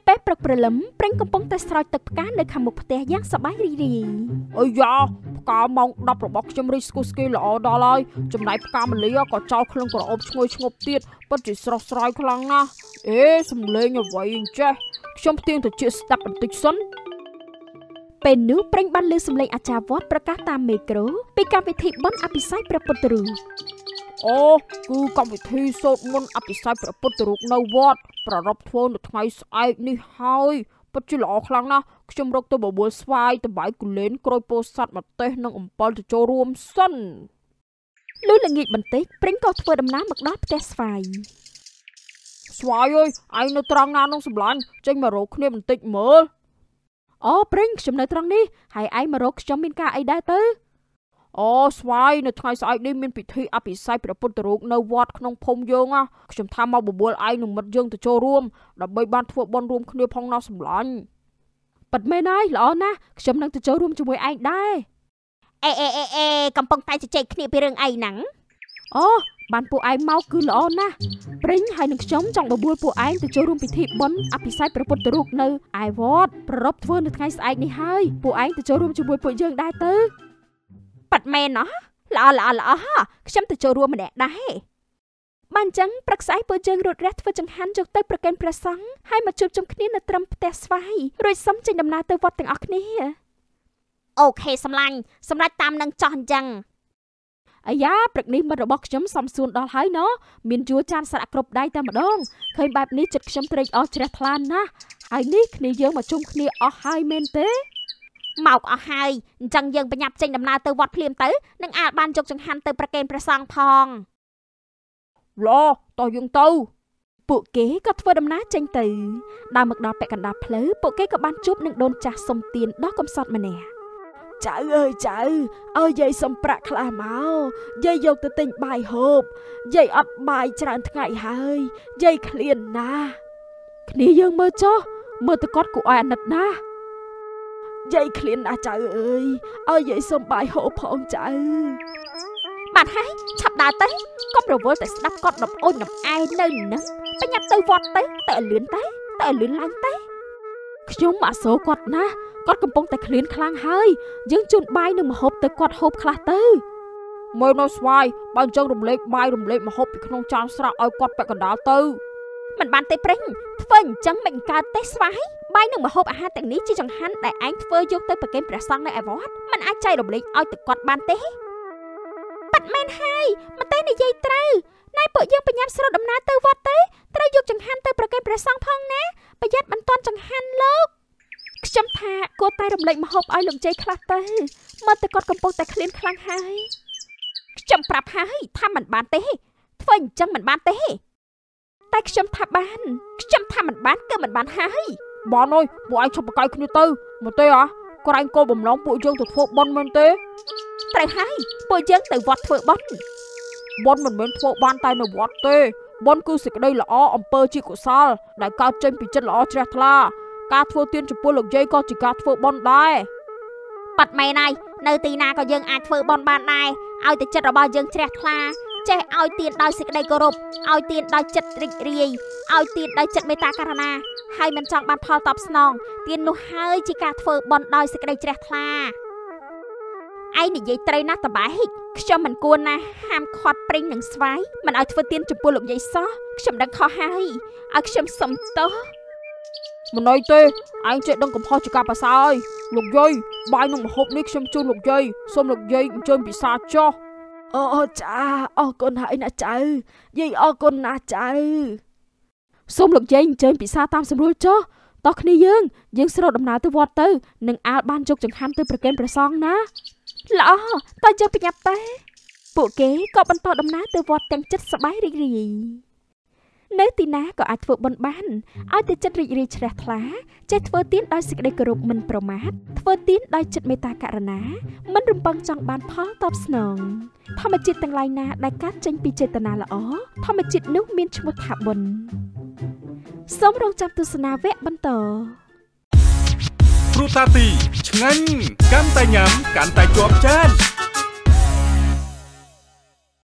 ពេលព្រឹកព្រលឹមព្រិញកំពុងតែស្រោចទឹកផ្កានៅខាងមុខផ្ទះយ៉ាងសប្បាយរីករាយអាយ៉ាផ្កាម៉ោង10របស់ខ្ញុំរីស្គូស្គីល្អដល់ហើយចំណែកផ្កាម្លិះក៏ចោលក្លិនក្រអូបឈ្ងុយឈ្ងប់ទៀតពិតជាស្រស់ស្រាយខ្លាំងណាស់អេសំលេងអ្វីអញ្ចេះខ្ញុំផ្ទៀងទៅជាស្ដាប់បន្តិចសិនពេលនោះព្រិញបានលើសំឡេងអាចារ្យវត្តប្រកាសតាមមេក្រូពីកម្មវិធីបុណ្យអភិសេកព្រះពុទ្ធរូបអូគឺកម្មវិធីសូត្រមន្តអភិសេកព្រះពុទ្ធរូបនៅវត្តប្រារព្ធធ្វើនៅថ្ងៃស្អែកនេះហើយពិតជាល្អខ្លាំងណាស់ខ្ញុំរកទៅបបួលស្វាយតបាយគូលែនក្រូចពោធិ៍សាត់ម្ទេសនិងអំពិលទៅចូលរួមសិនលុះល្ងាចបន្តិចព្រិញក៏ធ្វើដំណើរមកដល់ផ្ទះស្វាយស្វាយអើយឯងនៅត្រង់ណានោះសម្លាញ់ចេញមករកគ្នាបន្តិចមើលអូព្រិញខ្ញុំនៅត្រង់នេះហើយឯងមករកខ្ញុំមានការអីដែរទៅអូស្វាយនៅថ្ងៃស្អែកនេះមានពិធីអភិសេកព្រះពុទ្ធរូបនៅវត្តក្នុងភូមិយើងខ្ញុំថាមកបបួលឯងនឹងមិត្តយើងទៅចូលរួមដើម្បីបានធ្វើបុណ្យរួមគ្នាផងណាសម្លាញ់ប៉ិតមែនហើយល្អណាស់ខ្ញុំនឹងទៅចូលរួមជាមួយឯងដែរអេកំពុងតែជជែកគ្នាពីរឿងអីហ្នឹងអូបានពួកឯងមកគឺល្អណាស់ព្រិញហើយនឹងខ្ញុំចង់បបួលពួកឯងទៅចូលរួមពិធីបុណ្យអភិសេកព្រះពុទ្ធរូបនៅឯវត្តប្រារព្ធធ្វើនៅថ្ងៃស្អែកនេះហើយពួកឯងទៅចូលរួមជាមួយពួកយើងដែរទៅប៉ាត់មែនណោះល្អខ្ញុំទៅចូលរួមម្នាក់ដែរបានចឹងព្រឹកស្អែកពួកយើងរត់រះធ្វើចង្ហាន់យកទៅប្រគេនព្រះសង្ឃហើយមកជួបជុំគ្នានៅត្រឹមផ្ទះស្វាយរួចសុំចេញដំណើរទៅវត្តទាំងអស់គ្នាអូខេសម្លាញ់សម្រាប់តាមនឹងចោះអញ្ចឹងអាយ៉ាព្រឹកនេះមិត្តរបស់ខ្ញុំសំសួនដល់ហើយណោះមានយួរចានស្រាក់គ្រប់ដៃតែម្ដងឃើញបែបនេះចិត្តខ្ញុំត្រេកអរជ្រះថ្លាណាស់ហើយនេះគ្នាយើងមកជុំគ្នាអស់ហើយមែនទេមកអស់ហើយអញ្ចឹងយើងបញ្ញាប់ចេញដំណើរទៅវត្តភ្លាមទៅនឹងអាចបានយកចង្ហាន់ទៅប្រគេនព្រះសង្ឃផងឡោតោះយើងទៅពួកគេក៏ធ្វើដំណើរចេញទៅដល់មកដល់ពាក់កណ្ដាលផ្លូវពួកគេក៏បានជួបនឹងដូនចាស់សុំទានដ៏កំសត់ម្នាក់ចៅអើយចៅឲ្យយាយសុំប្រាក់ខ្លះមកយាយយកទៅទិញបាយហូបយាយអត់បាយច្រើនថ្ងៃហើយយាយឃ្លានណាស់គ្នាយើងមើលចុះមើលទៅគាត់គួរឲ្យអាណិតណាស់យាយឃ្លានណាស់ចៅអើយឲ្យយាយសុំបាយហូបផងចៅបាទហើយឆាប់ដើរទៅកុំរវល់តែស្ដាប់គាត់ដប់អូនដប់ឯងនៅនឹងបញ្ញាប់ទៅវត្តទៅឲ្យលឿនឡើងទៅខ្ញុំអាសូរគាត់ណាគាត់កំពុងតែឃ្លានខ្លាំងហើយយើងជូនបាយនឹងម្ហូបទៅគាត់ហូបខ្លះទៅមើលនៅស្វាយបើអញ្ចឹងរំលែកបាយរំលែកម្ហូបពីក្នុងចានស្រាក់ឲ្យគាត់ពាក់កណ្ដាលទៅមិនបានទេព្រិញធ្វើអញ្ចឹងមិនកើតទេស្វាយបាយនឹងម្ហូបអាហារទាំងនេះជាចង្ហាន់ដែលឯងធ្វើយកទៅប្រគេនព្រះសង្ឃនៅឯវត្តមិនអាចចែករំលែកឲ្យទៅគាត់បានទេប៉ាត់មែនហើយមកតែនិយាយត្រូវណែពួកយើងបញ្ញាប់ស្រុតដំណើរទៅវត្តទៅត្រូវយកចង្ហាន់ទៅប្រគេនព្រះសង្ឃផងណាប្រយ័ត្នមិនទាន់ចង្ហាន់លោកខ្ញុំថាគួរតែរំលែកម្ហូបឲ្យលោកជ័យខ្លះទៅមើលទៅគាត់កំពុងតែឃ្លានខ្លាំងហើយខ្ញុំប្រាប់ហើយថាមិនបានទេធ្វើអញ្ចឹងមិនបានទេតែខ្ញុំថាបានគឺមិនបានហើយបងអើយពួកឯងឈប់បកកាយគ្នាទៅមកទេក្រែងគោលបំណងពួកយើងទៅធ្វើបុណ្យមែនទេត្រូវហើយពួកយើងទៅវត្តធ្វើបុណ្យមិនមែនធ្វើបានតែនៅវត្តទេបុណ្យគឺសេចក្តីល្អអំពើជាកុសលដែលកើតចេញពីចិត្តល្អជ្រះថ្លាការធ្វើទានចំពោះលោកយាយក៏ជាការធ្វើបុណ្យដែរប៉ាត់មែនហើយនៅទីណាក៏យើងអាចធ្វើបុណ្យបានដែរឲ្យតែចិត្តរបស់យើងជ្រះថ្លាចេះឲ្យទានដោយសេចក្តីគោរពឲ្យទានដោយចិត្តរីករាយឲ្យទានដោយចិត្តមេត្តាករុណាហើយមិនចង់បានផលតបស្នងទាននោះហើយជាការធ្វើបុណ្យដោយសេចក្តីជ្រះថ្លាឯងនិយាយត្រូវណាស់តបែកខ្ញុំមិនគួរណាហាមឃាត់ព្រិញនឹងស្វាយមិនឲ្យធ្វើទានចំពោះលោកយាយសោះខ្ញុំដឹងខុសហើយឲ្យខ្ញុំសុំទោសម្ន័យទេឯងចេះដឹងកំហុសជាការប្រសើរលោកយាយបាយនឹងម្ហូបនេះខ្ញុំជូនលោកយាយសូមលោកយាយអញ្ជើញពិសាចុះអូចាអរគុណហើយណាចៅយាយអរគុណណាស់ចៅសូមលោកយាយអញ្ជើញពិសាតាមស្រួលចុះតោះគ្នាយើងស្រោតដំណើរទៅវត្តទៅនឹងអាលបានជោគចង្ហាន់ទៅប្រគេនព្រះសង្ឃណាល្អតើយើងប្រញាប់ទៅពួកគេក៏បន្តដំណើរទៅវត្តទាំងចិត្តសប្បាយរីករាយនៅទីណាក៏អាចធ្វើបុណ្យបានឲ្យតែចិត្តរីករាយជ្រះថ្លាចេះធ្វើទានដោយសេចក្តីគោរពមិនប្រមាថធ្វើទានដោយចិត្តមេត្តាករុណាមិនរំពឹងចង់បានផលតបស្នងធម្មជាតិទាំងឡាយណាដែលកើតចេញពីចេតនាល្អធម្មជាតិនោះមានឈ្មោះថាបុណ្យសូមរងចាំទស្សនាវគ្គបន្តគ្រូតាទីឆ្ងាញ់កាន់តែញ៉ាំកាន់តែជាប់ចាន